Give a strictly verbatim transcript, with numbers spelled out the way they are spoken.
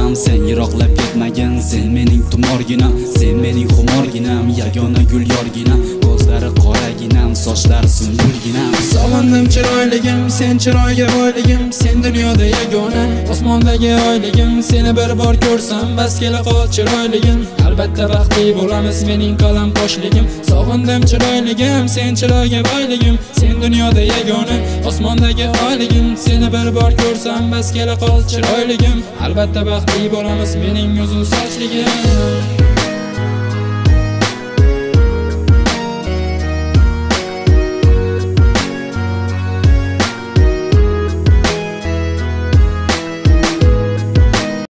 ham sen yiroqlab ketmagin. Sen mening tumorginam, sen mening xumorginam, yagona gul yorginam, ko'zlari qoraginam, sochlari sunbulginam. Sog'indim chiroyligim, sen chiroyga boyligim, sen dunyoda yagona, osmondagi oyligim. Seni bir bor ko'rsam bas kela qol chiroyligim, albatta baxtli bo'lamiz mening qalam qoshligim. Sog'indim chiroyligim, sen chiroyga boyligim, sen dunyoda yagona, osmondagi oyligim. Seni bir bor ko'rsam bas kela qol chiroyligim, albatta baxtli bo'lamiz mening uzun sochligim.